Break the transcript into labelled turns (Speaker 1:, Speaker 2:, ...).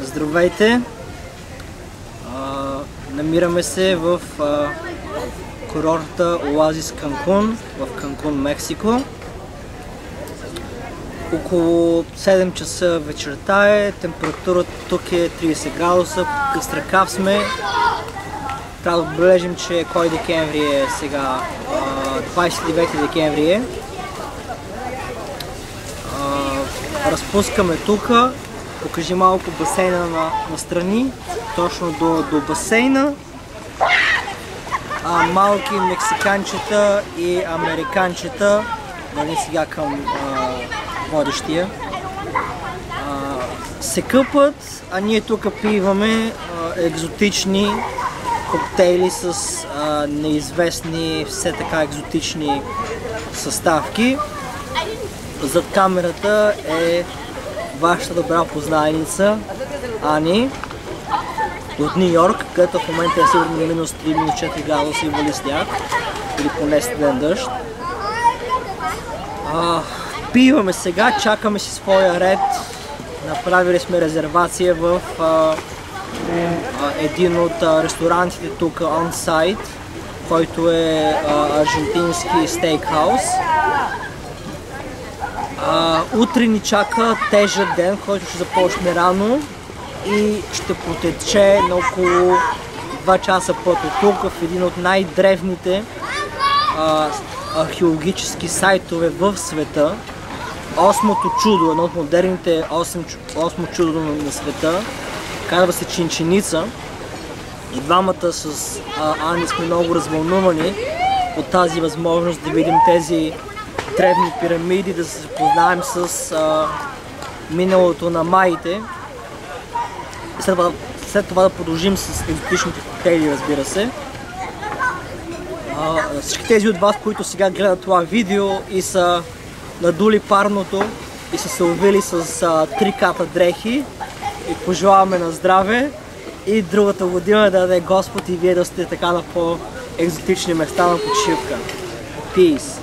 Speaker 1: Здравейте! Намираме се в курорта Оазис Канкун в Канкун, Мексико. Около 7 часа вечерта е, температурата тук е 30 градуса, къс ръкав сме. Трябва да отбележим, че кой декември е сега, 29 декември е. Разпускаме тук, покажи малко басейна настрани, точно до басейна. Малки мексиканчета и американчета, нали сега към водещия, се къпат, а ние тук пиваме екзотични коктейли с неизвестни, все така екзотични съставки. Зад камерата е вашата добра познайница Ани от Нью Йорк, където в момента е сигурно минус 3, минус 4 градуса и вали сняг, или поне студен дъжд. Пиваме сега, чакаме си своя ред. Направили сме резервация в един от ресторантите тук on-site, който е аржентински стейкхаус. Утре ни чака тежък ден, който ще започне рано и ще протече на около 2 часа път от тук в един от най-древните археологически сайтове в света. Осмото чудо, едно от модерните 8 чудо на света, казва се Чинченица. И двамата с Ани сме много развълнувани от тази възможност да видим тези древни пирамиди, да се запознаем с миналото на майите. След това да продължим с екзотичните коктейли, разбира се. Всички тези от вас, които сега гледат това видео и са надули парното и са се увили с 3 ката дрехи, и пожелаваме на здраве и другата година да даде Господ и вие да сте така на по-екзотични места на почивка. Peace!